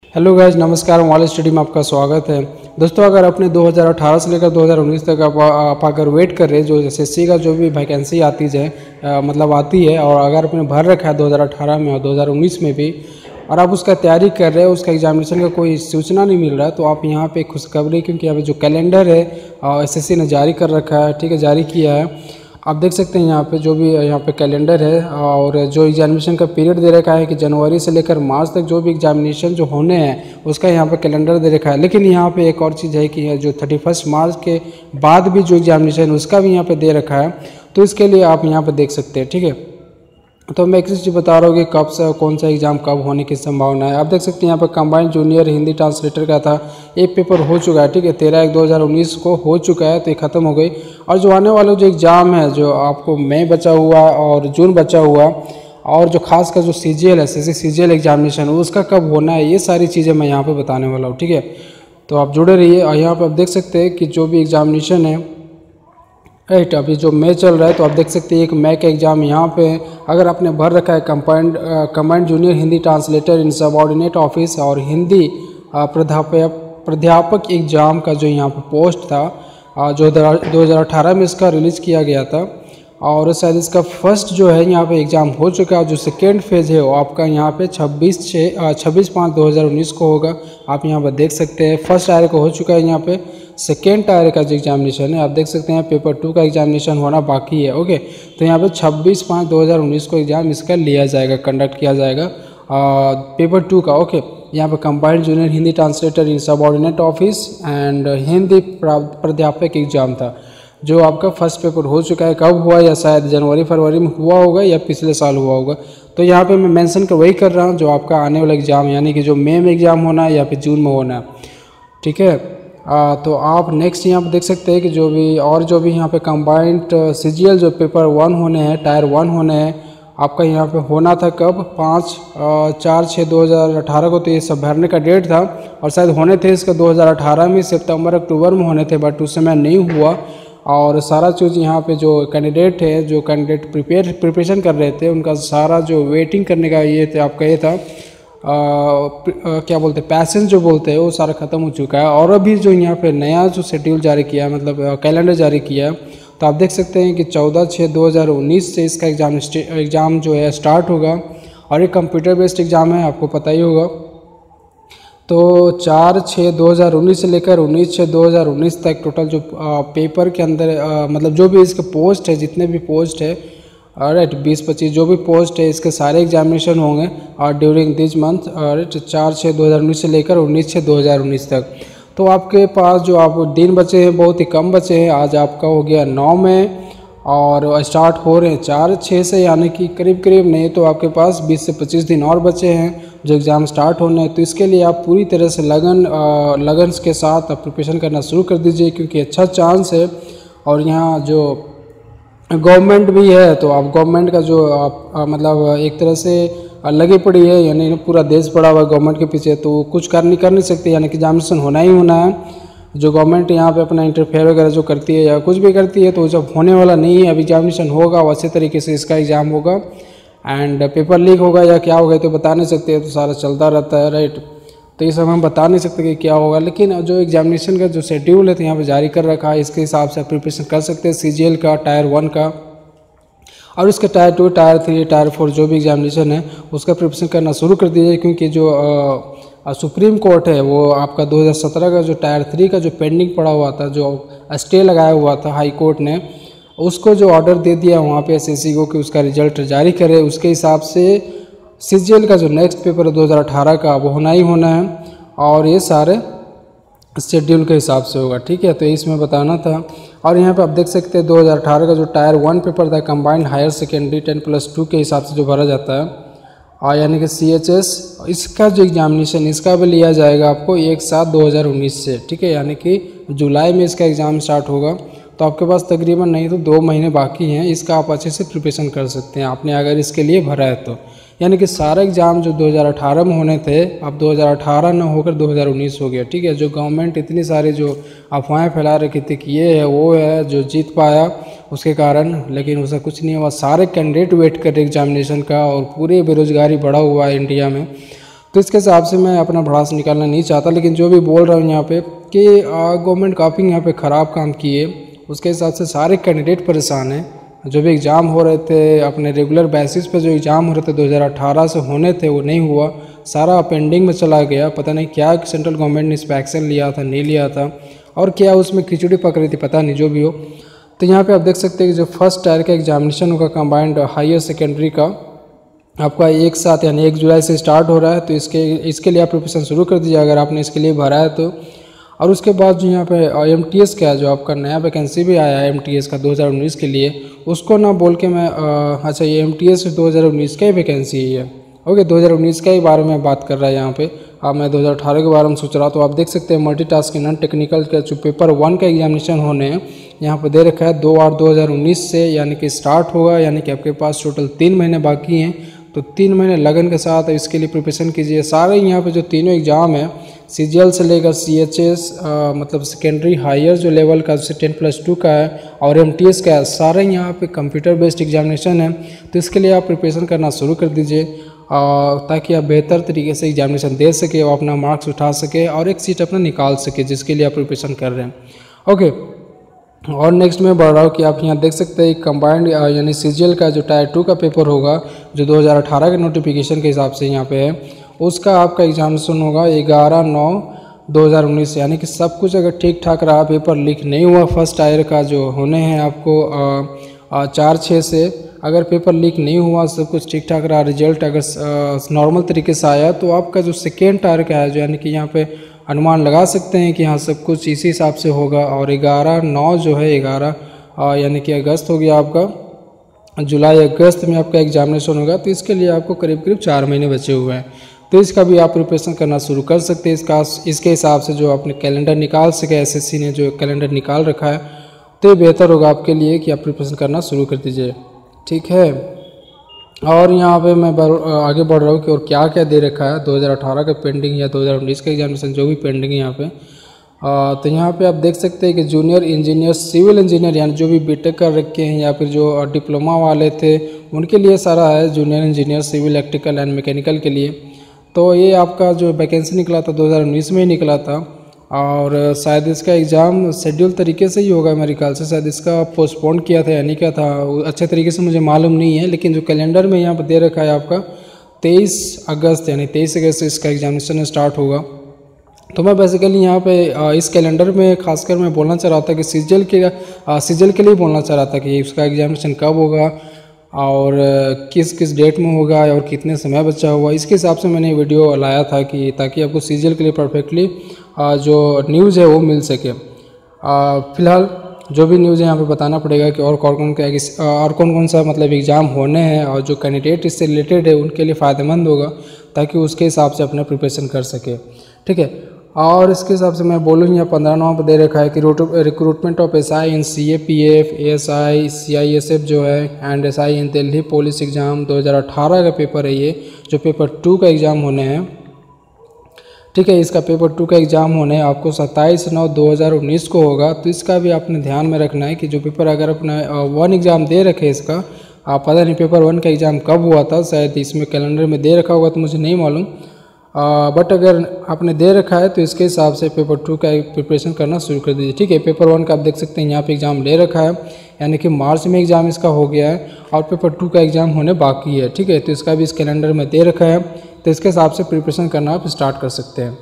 Hello guys, नमस्कार। Mobile study में आपका स्वागत है। दोस्तों, अगर अपने 2018 से लेकर 2019 तक आप अगर वेट कर रहे हैं जो एसएससी का जो भी वैकेंसी आती है मतलब आती है, और अगर आपने भर रखा है 2018 में और 2019 में भी, और आप उसका तैयारी कर रहे हैं, उसका एग्जामिनेशन का कोई सूचना नहीं मिल रहा है, तो आप यहाँ पे खुशखबरी, क्योंकि यहाँ पे जो कैलेंडर है एसएससी ने जारी कर रखा है, ठीक है, जारी किया है। आप देख सकते हैं यहाँ पे जो भी यहाँ पे कैलेंडर है, और जो एग्जामिनेशन का पीरियड दे रखा है कि जनवरी से लेकर मार्च तक जो भी एग्जामिनेशन जो होने हैं उसका यहाँ पे कैलेंडर दे रखा है। लेकिन यहाँ पे एक और चीज़ है कि जो 31 मार्च के बाद भी जो एग्जामिनेशन उसका भी यहाँ पे दे रखा है, तो इसके लिए आप यहाँ पे देख सकते हैं, ठीक है। तो मैं एक चीज़ बता रहा हूँ कि कब से कौन सा एग्ज़ाम कब होने की संभावना है। आप देख सकते हैं यहाँ पर कंबाइंड जूनियर हिंदी ट्रांसलेटर का था, एक पेपर हो चुका है, ठीक है, 13/1/2019 को हो चुका है, तो ये ख़त्म हो गई। और जो आने वाला जो एग्ज़ाम है, जो आपको मई बचा हुआ और जून बचा हुआ, और जो खास कर जो CGL है, SSC CGL एग्जामिनेशन, उसका कब होना है, ये सारी चीज़ें मैं यहाँ पर बताने वाला हूँ, ठीक है। तो आप जुड़े रहिए। और यहाँ पर आप देख सकते हैं कि जो भी एग्जामिनेशन है राइट, अभी जो मई चल रहा है, तो आप देख सकते हैं एक मई का एग्ज़ाम यहाँ पे अगर आपने भर रखा है combined junior Hindi translator in subordinate office और हिंदी प्राध्यापक एग्ज़ाम का जो यहाँ पे पोस्ट था, जो 2018 में इसका रिलीज़ किया गया था, और शायद इसका फर्स्ट जो है यहाँ पे एग्ज़ाम हो चुका है। जो सेकेंड फेज़ है वो आपका यहाँ पे 26/5/2019 को होगा। आप यहाँ पर देख सकते हैं फर्स्ट टायर को हो चुका है, यहाँ पे सेकेंड टायर का जो एग्जामिनेशन है आप देख सकते हैं पेपर 2 का एग्जामिनेशन होना बाकी है। ओके, तो यहाँ पे 26/5/2019 को एग्ज़ाम इसका लिया जाएगा, कंडक्ट किया जाएगा पेपर 2 का। ओके, यहाँ पे combined junior Hindi translator in subordinate office and Hindi प्राध्यापक एग्ज़ाम था, जो आपका फर्स्ट पेपर हो चुका है। कब हुआ, या शायद जनवरी फरवरी में हुआ होगा या पिछले साल हुआ होगा। तो यहाँ पे मैं मेंशन कर वही कर रहा हूँ जो आपका आने वाला एग्ज़ाम, यानी कि जो मई में एग्ज़ाम होना है या फिर जून में होना है, ठीक है। तो आप नेक्स्ट यहाँ पे देख सकते हैं कि जो भी यहाँ पे कंबाइंड CGL जो पेपर 1 होने हैं, टायर 1 होने हैं, आपका यहाँ पे होना था कब, 5/4/6/2018 को। तो ये सब भरने का डेट था, और शायद होने थे इसका 2018 में सितंबर अक्टूबर में होने थे, बट उस समय नहीं हुआ। और सारा चीज़ यहाँ पे जो कैंडिडेट है, जो कैंडिडेट प्रिपरेशन कर रहे थे, उनका सारा जो वेटिंग करने का ये थे, आपका ये था क्या बोलते हैं, पैसेंज जो बोलते हैं, वो सारा ख़त्म हो चुका है। और अभी जो यहाँ पे नया जो शेड्यूल जारी किया है, मतलब कैलेंडर जारी किया है, तो आप देख सकते हैं कि 14/6/2019 से इसका एग्ज़ाम जो है स्टार्ट होगा। और ये कंप्यूटर बेस्ड एग्ज़ाम है, आपको पता ही होगा। तो 4/6/2019 से लेकर 19/6/2019 तक टोटल जो पेपर के अंदर मतलब जो भी इसके पोस्ट है, जितने भी पोस्ट है, राइट, 20-25 जो भी पोस्ट है, इसके सारे एग्जामिनेशन होंगे और ड्यूरिंग दिस मंथ, राइट, 4/6/2019 से लेकर 19/6/2019 तक। तो आपके पास जो आप दिन बचे हैं बहुत ही कम बचे हैं। आज आपका हो गया 9 मई और स्टार्ट हो रहे हैं 4/6 से, यानी कि करीब करीब नहीं तो आपके पास 20 से 25 दिन और बचे हैं जो एग्ज़ाम स्टार्ट होने हैं। तो इसके लिए आप पूरी तरह से लगन के साथ प्रिपरेशन करना शुरू कर दीजिए, क्योंकि अच्छा चांस है। और यहाँ जो गवर्नमेंट भी है, तो आप गवर्नमेंट का जो आप मतलब एक तरह से लगी पड़ी है, यानी पूरा देश पड़ा हुआ है गवर्नमेंट के पीछे, तो कुछ कर नहीं सकते, यानी कि एग्जामिनेशन होना ही होना है। जो गवर्नमेंट यहाँ पे अपना इंटरफेयर वगैरह जो करती है या कुछ भी करती है, तो जब होने वाला नहीं है, अब एग्जामिनेशन होगा और अच्छे तरीके से इसका एग्ज़ाम होगा। एंड पेपर लीक होगा या क्या होगा तो बता नहीं सकते, तो सारा चलता रहता है, राइट। तो ये सब हम बता नहीं सकते कि क्या होगा, लेकिन जो एग्जामिनेशन का जो शेड्यूल है तो यहाँ पे जारी कर रखा है, इसके हिसाब से आप प्रिपरेशन कर सकते हैं CGL का टायर 1 का, और उसके टायर 2, टायर 3, टायर 4 जो भी एग्जामिनेशन है उसका प्रिपरेशन करना शुरू कर दीजिए। क्योंकि जो सुप्रीम कोर्ट है वो आपका 2017 का जो टायर 3 का जो पेंडिंग पड़ा हुआ था, जो स्टे लगाया हुआ था हाई कोर्ट ने, उसको जो ऑर्डर दे दिया वहाँ पे SSC को कि उसका रिजल्ट जारी करे। उसके हिसाब से CGL का जो नेक्स्ट पेपर है 2018 का, वो होना ही होना है, और ये सारे शेड्यूल के हिसाब से होगा, ठीक है। तो इसमें बताना था। और यहाँ पे आप देख सकते हैं 2018 का जो टायर 1 पेपर था कंबाइंड हायर सेकेंडरी 10+2 के हिसाब से जो भरा जाता है, और यानी कि CHS, इसका जो एग्जामिनेशन इसका भी लिया जाएगा आपको 1/7/2019 से, ठीक है, यानी कि जुलाई में इसका एग्ज़ाम स्टार्ट होगा। तो आपके पास तकरीबन नहीं तो 2 महीने बाकी हैं, इसका आप अच्छे से प्रिपरेशन कर सकते हैं, आपने अगर इसके लिए भरा है तो। यानी कि सारे एग्ज़ाम जो 2018 में होने थे, अब 2018 न होकर 2019 हो गया, ठीक है। जो गवर्नमेंट इतनी सारी जो अफवाहें फैला रखी थी कि ये है वो है जो जीत पाया उसके कारण, लेकिन उसका कुछ नहीं हुआ। सारे कैंडिडेट वेट कर रहे एग्जामिनेशन का, और पूरे बेरोजगारी बढ़ा हुआ है इंडिया में। तो इसके हिसाब से मैं अपना भड़ास निकालना नहीं चाहता, लेकिन जो भी बोल रहा हूँ यहाँ पे कि गवर्नमेंट काफ़ी यहाँ पे ख़राब काम किए, उसके हिसाब से सारे कैंडिडेट परेशान हैं। जो भी एग्ज़ाम हो रहे थे अपने रेगुलर बेसिस पे, जो एग्ज़ाम हो रहे थे 2018 से होने थे वो नहीं हुआ, सारा पेंडिंग में चला गया। पता नहीं क्या सेंट्रल गवर्नमेंट ने इस पर एक्शन लिया था, नहीं लिया था, और क्या उसमें खिचड़ी पक रही थी, पता नहीं, जो भी हो। तो यहाँ पे आप देख सकते हैं कि जो फर्स्ट टायर का एग्जामिनेशन होगा कंबाइंड हायर सेकेंडरी का, आपका एक साथ यानी 1 जुलाई से स्टार्ट हो रहा है। तो इसके लिए आप प्रिपरेशन शुरू कर दीजिए अगर आपने इसके लिए भरा है तो। और उसके बाद जो यहाँ पे MTS का जो आपका नया वैकेंसी भी आया है MTS का 2019 के लिए, उसको ना बोल के मैं अच्छा ये MTS 2019 का ही वैकेंसी है। ओके, 2019 का ही बारे में बात कर रहा है यहाँ पे। अब मैं 2018 के बारे में सोच रहा, तो आप देख सकते हैं मल्टीटास्किंग नॉन टेक्निकल का जो पेपर 1 का एग्जामिनेशन होने हैं यहाँ पर दे रखा है 2/8/2019 से, यानी कि स्टार्ट होगा, यानी कि आपके पास टोटल 3 महीने बाकी हैं। तो 3 महीने लगन के साथ इसके लिए प्रिपरेशन कीजिए। सारे यहाँ पे जो तीनों एग्ज़ाम है CGL से लेकर CHS मतलब सेकेंडरी हायर जो लेवल का जैसे 10+2 का है और MTS का है, सारे यहाँ पे कंप्यूटर बेस्ड एग्जामिनेशन है। तो इसके लिए आप प्रिपरेशन करना शुरू कर दीजिए ताकि आप बेहतर तरीके से एग्जामिनेशन दे सके और अपना मार्क्स उठा सके और एक सीट अपना निकाल सके जिसके लिए आप प्रिपरेशन कर रहे हैं। ओके, और नेक्स्ट मैं बढ़ रहा हूँ कि आप यहाँ देख सकते हैं कंबाइंड यानी CGL का जो टायर 2 का पेपर होगा जो 2018 के नोटिफिकेशन के हिसाब से यहाँ पे है, उसका आपका एग्जामिनेशन होगा 11/9/2019, यानी कि सब कुछ अगर ठीक ठाक रहा, पेपर लीक नहीं हुआ, फर्स्ट टायर का जो होने हैं आपको 4/6 से, अगर पेपर लीक नहीं हुआ, सब कुछ ठीक ठाक रहा, रिजल्ट अगर नॉर्मल तरीके से आया, तो आपका जो सेकेंड टायर का है जो यानी कि यहाँ पे अनुमान लगा सकते हैं कि हाँ सब कुछ इसी हिसाब से होगा। और 11/9 जो है 11 यानी कि अगस्त हो गया आपका, जुलाई अगस्त में आपका एग्जामिनेशन होगा। तो इसके लिए आपको करीब करीब 4 महीने बचे हुए हैं, तो इसका भी आप प्रिपरेशन करना शुरू कर सकते हैं। इसके हिसाब से जो आपने कैलेंडर निकाल सके, SSC ने जो कैलेंडर निकाल रखा है, तो ये बेहतर होगा आपके लिए कि आप प्रिपरेशन करना शुरू कर दीजिए, ठीक है। और यहाँ पे मैं आगे बढ़ रहा हूँ कि और क्या क्या दे रखा है 2018 का पेंडिंग या 2019 का एग्जामिनेशन जो भी पेंडिंग है यहाँ पे। तो यहाँ पे आप देख सकते हैं कि जूनियर इंजीनियर, सिविल इंजीनियर यानी जो भी बीटेक कर रखे हैं या फिर जो डिप्लोमा वाले थे उनके लिए सारा है, junior engineer civil electrical and mechanical के लिए। तो ये आपका जो वैकेंसी निकला था 2019 में ही निकला था, और शायद इसका एग्ज़ाम शेड्यूल तरीके से ही होगा मेरे ख्याल से, शायद इसका पोस्टपोन किया था या नहीं किया था अच्छे तरीके से मुझे मालूम नहीं है। लेकिन जो कैलेंडर में यहाँ पर दे रखा है आपका 23 अगस्त, यानी 23 अगस्त से इसका एग्जामिनेशन स्टार्ट होगा। तो मैं बेसिकली यहाँ पे इस कैलेंडर में खासकर मैं बोलना चाह रहा था कि CGL के लिए बोलना चाह रहा था कि इसका एग्जामिनेशन कब होगा और किस किस डेट में होगा और कितने समय बचा हुआ, इसके हिसाब से मैंने वीडियो लाया था कि ताकि आपको CGL के लिए परफेक्टली जो न्यूज़ है वो मिल सके। फ़िलहाल जो भी न्यूज़ है यहाँ पे बताना पड़ेगा कि और कौन कौन सा मतलब एग्ज़ाम होने हैं और जो कैंडिडेट इससे रिलेटेड है उनके लिए फ़ायदेमंद होगा ताकि उसके हिसाब से अपना प्रिपरेशन कर सके, ठीक है। और इसके हिसाब से मैं बोलूँ यहाँ 15/9 पर दे रखा है कि recruitment of SI in CAPF, ASI, CISF जो है and SI in Delhi police exam 2018 का पेपर है ये, जो पेपर 2 का एग्ज़ाम होने हैं, ठीक है। इसका पेपर 2 का एग्ज़ाम होने आपको 27/9/2019 को होगा। तो इसका भी आपने ध्यान में रखना है कि जो पेपर अगर अपना 1 एग्ज़ाम दे रखे इसका, आप पता नहीं पेपर 1 का एग्ज़ाम कब हुआ था, शायद इसमें कैलेंडर में दे रखा होगा तो मुझे नहीं मालूम, बट अगर आपने दे रखा है तो इसके हिसाब से पेपर 2 का प्रिपरेशन करना शुरू कर दीजिए, ठीक है। पेपर 1 का आप देख सकते हैं यहाँ पे एग्ज़ाम ले रखा है, यानी कि मार्च में एग्ज़ाम इसका हो गया है और पेपर 2 का एग्ज़ाम होने बाकी है, ठीक है। तो इसका भी इस कैलेंडर में दे रखा है, तो इसके हिसाब से प्रिपरेशन करना आप स्टार्ट कर सकते हैं,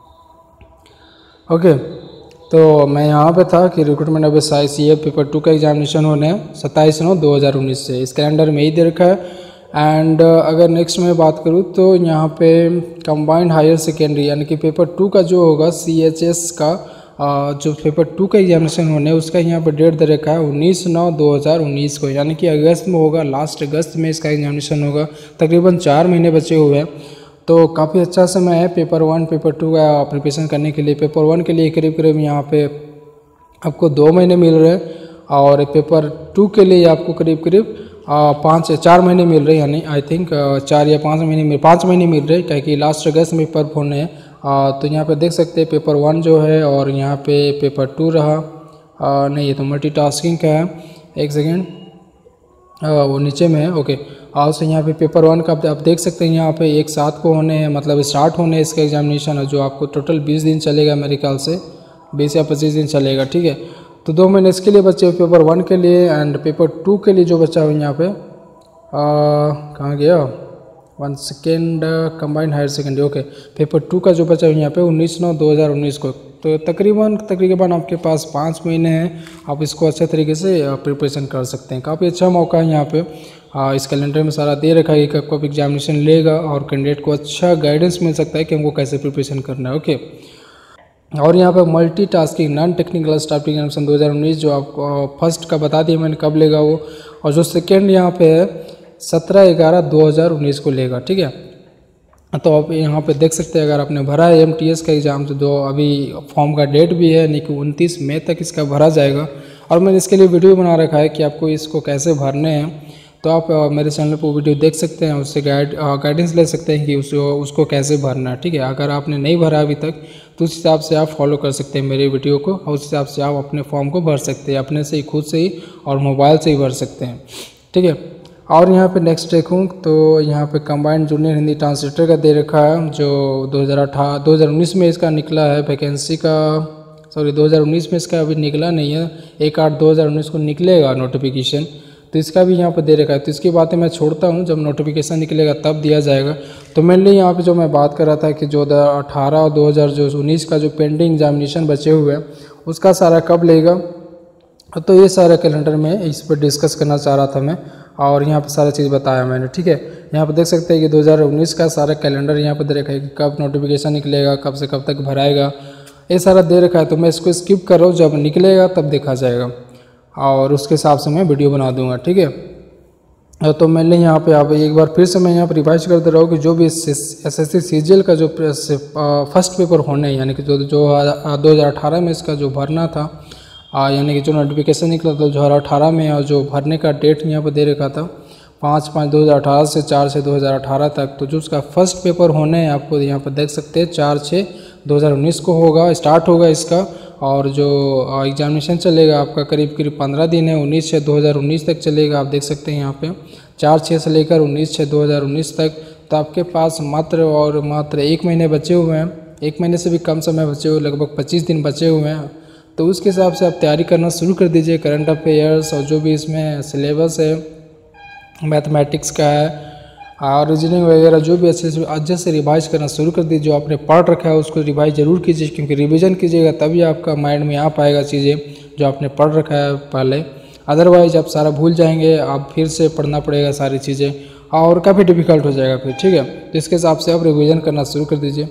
ओके। तो मैं यहाँ पे था कि recruitment of SI CAPF paper 2 का एग्जामिनेशन होने हैं 27/9/2019 से, इस कैलेंडर में ही दे रखा है। एंड अगर नेक्स्ट में बात करूँ तो यहाँ पे कंबाइंड हायर सेकेंडरी यानी कि पेपर 2 का जो होगा CHS का जो पेपर 2 का एग्जामिनेशन होने है उसका यहाँ पे डेट दे रखा है 19/9/2019 को, यानी कि अगस्त में होगा, लास्ट अगस्त में इसका एग्जामिनेशन होगा। तकरीबन 4 महीने बचे हुए हैं, तो काफ़ी अच्छा समय है पेपर 1 पेपर 2 का प्रिपरेशन करने के लिए। पेपर 1 के लिए करीब करीब यहाँ पे आपको 2 महीने मिल रहे हैं और पेपर 2 के लिए आपको करीब करीब 4 महीने मिल रहे हैं, यानी आई थिंक 4 या 5 महीने मिल रहे हैं, क्योंकि लास्ट अगस्त में पेपर होने हैं। तो यहाँ पे देख सकते हैं पेपर 1 जो है और यहाँ पे पेपर 2 रहा, नहीं ये तो मल्टीटास्किंग का है, एक सेकेंड, वो नीचे में है। ओके, और से यहाँ पे पेपर 1 का आप देख सकते हैं यहाँ पे एक साथ को होने हैं, मतलब स्टार्ट होने इसका एग्जामिनेशन है, जो आपको टोटल 20 दिन चलेगा मेरे ख्याल से, 20 या 25 दिन चलेगा। ठीक है, तो 2 महीने इसके लिए बचे पेपर 1 के लिए, एंड पेपर 2 के लिए जो बचा हुआ यहाँ पे कहाँ गया, 1 second, combined higher secondary. Okay, paper 2 का जो बचा हुआ यहाँ पे 19/9/2019 को, तो तकरीबन आपके पास 5 महीने हैं, आप इसको अच्छे तरीके से प्रिपरेशन कर सकते हैं। काफ़ी अच्छा मौका है यहाँ पे। इस कैलेंडर में सारा दे रखा है कि कब एग्जामिनेशन लेगा, और कैंडिडेट को अच्छा गाइडेंस मिल सकता है कि हमको कैसे प्रिपरेशन करना है। ओके, और यहाँ पे multitasking non technical staff examination 2019 जो आपको फर्स्ट का बता दिया मैंने कब लेगा वो, और जो सेकेंड यहाँ पे है 17/11/2019 को लेगा। ठीक है, तो आप यहाँ पे देख सकते हैं, अगर आपने भरा है MTS का एग्ज़ाम, तो जो अभी फॉर्म का डेट भी है, यानी कि 29 मई तक इसका भरा जाएगा। और मैंने इसके लिए वीडियो बना रखा है कि आपको इसको कैसे भरने हैं, तो आप मेरे चैनल पर वीडियो देख सकते हैं, उससे गाइडेंस ले सकते हैं कि उसको कैसे भरना है। ठीक है, अगर आपने नहीं भरा अभी तक तो उस हिसाब से आप फॉलो कर सकते हैं मेरे वीडियो को, और उस हिसाब से आप अपने फॉर्म को भर सकते हैं, अपने से ही, खुद से ही, और मोबाइल से ही भर सकते हैं। ठीक है, और यहाँ पे नेक्स्ट देखूँ तो यहाँ पे कंबाइंड जूनियर हिंदी ट्रांसलेटर का दे रखा है, जो 2019 में इसका निकला है वैकेंसी का, सॉरी 2019 में इसका अभी निकला नहीं है, 1/8/2019 को निकलेगा नोटिफिकेशन, तो इसका भी यहाँ पे दे रखा है। तो इसकी बातें मैं छोड़ता हूँ, जब नोटिफिकेशन निकलेगा तब दिया जाएगा। तो मेनली यहाँ पे जो मैं बात कर रहा था कि जो 2018 और 2019 का जो पेंडिंग एग्जामिनेशन बचे हुए हैं उसका सारा कब लेगा, तो ये सारा कैलेंडर में इस पर डिस्कस करना चाह रहा था मैं, और यहाँ पे सारा चीज़ बताया मैंने। ठीक है, यहाँ पे देख सकते हैं कि 2019 का सारा कैलेंडर यहाँ पे दे रखा है कि कब नोटिफिकेशन निकलेगा, कब से कब तक भराएगा, ये सारा दे रखा है। तो मैं इसको स्किप कर रहा हूँ, जब निकलेगा तब देखा जाएगा, और उसके हिसाब से मैं वीडियो बना दूंगा। ठीक है, तो मैंने यहाँ पे आप एक बार फिर से मैं यहाँ पर रिवाइज कर दे रहा हूँ कि जो भी SSC CGL का जो फर्स्ट पेपर होने, यानी कि जो 2018 में इसका जो भरना था, यानी कि जो नोटिफिकेशन निकला था 2018 में, और जो भरने का डेट यहाँ पर दे रखा था 5/5/2018 से 4/6/2018 तक, तो जो उसका फर्स्ट पेपर होने हैं आपको यहाँ पर देख सकते हैं 4/6/2019 को होगा, स्टार्ट होगा इसका, और जो एग्जामिनेशन चलेगा आपका करीब 15 दिन है, 19/6/2019 तक चलेगा। आप देख सकते हैं यहाँ पे 4/6 से लेकर 19/6/2019 तक। तो आपके पास मात्र 1 महीने बचे हुए हैं, 1 महीने से भी कम समय बचे हुए, लगभग 25 दिन बचे हुए हैं। तो उसके हिसाब से आप तैयारी करना शुरू कर दीजिए, करंट अफेयर्स, और जो भी इसमें सिलेबस है मैथमेटिक्स का है और रीजनिंग वगैरह, जो भी अच्छे से रिवाइज करना शुरू कर दीजिए। जो आपने पढ़ रखा है उसको रिवाइज ज़रूर कीजिए, क्योंकि रिवीजन कीजिएगा तभी आपका माइंड में आ पाएगा चीज़ें जो आपने पढ़ रखा है पहले, अदरवाइज आप सारा भूल जाएंगे, आप फिर से पढ़ना पड़ेगा सारी चीज़ें, और काफ़ी डिफ़िकल्ट हो जाएगा फिर। ठीक है, तो इसके हिसाब से आप रिविज़न करना शुरू कर दीजिए।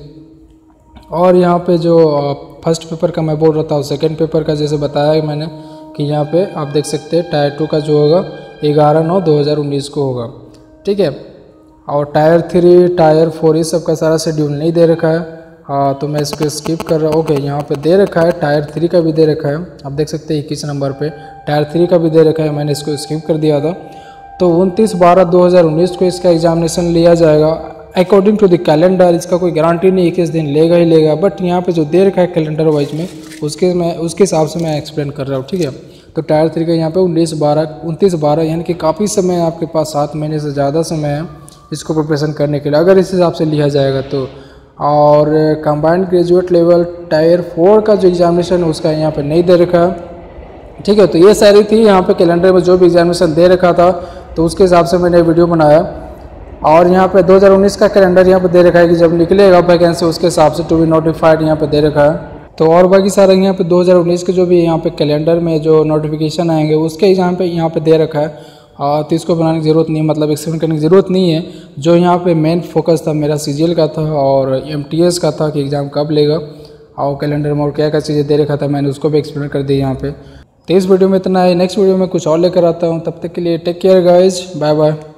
और यहाँ पे जो फर्स्ट पेपर का मैं बोल रहा था, सेकंड पेपर का जैसे बताया मैंने कि यहाँ पे आप देख सकते हैं टायर 2 का जो होगा 11/9/2019 को होगा। ठीक है, और टायर 3, टायर 4 ये सब का सारा शेड्यूल नहीं दे रखा है, तो मैं इसको स्किप कर रहा हूँ। ओके, यहाँ पे दे रखा है, टायर 3 का भी दे रखा है, आप देख सकते हैं 21 नंबर पे टायर 3 का भी दे रखा है, मैंने इसको स्किप कर दिया था। तो 29/12/2019 को इसका एग्जामिनेशन लिया जाएगा अकॉर्डिंग टू द कैलेंडर। इसका कोई गारंटी नहीं 21 दिन लेगा ही लेगा, बट यहाँ पे जो दे रखा है कैलेंडर वाइज में उसके हिसाब से मैं एक्सप्लेन कर रहा हूँ। ठीक है, तो टायर 3 का यहाँ पे 29/12 यानी कि काफ़ी समय है आपके पास, 7 महीने से ज़्यादा समय है इसको प्रिपरेशन करने के लिए, अगर इस हिसाब से लिया जाएगा तो। और कंबाइंड ग्रेजुएट लेवल टायर 4 का जो एग्जामिनेशन है उसका यहाँ पे नहीं दे रखा है। ठीक है, तो ये सारी थी यहाँ पे कैलेंडर में जो भी एग्जामिनेशन दे रखा था, तो उसके हिसाब से मैंने वीडियो बनाया। और यहाँ पे 2019 का कैलेंडर यहाँ पे दे रखा है कि जब निकलेगा वैकेंसी उसके हिसाब से टू बी नोटिफाइड यहाँ पे दे रखा है। तो और बाकी सारा यहाँ पे 2019 के जो भी यहाँ पे कैलेंडर में जो नोटिफिकेशन आएंगे उसके यहाँ पे दे रखा है, तो इसको बनाने की ज़रूरत नहीं, मतलब एक्सप्लेन करने की ज़रूरत नहीं है। जो यहाँ पे मेन फोकस था मेरा CGL का था और MTS का था कि एग्ज़ाम कब लेगा, और कैलेंडर में और क्या क्या चीज़ें दे रखा था मैंने उसको भी एक्सप्लेन कर दी यहाँ पे। तो इस वीडियो में इतना है, नेक्स्ट वीडियो में कुछ और लेकर आता हूँ, तब तक के लिए take care guys, bye bye.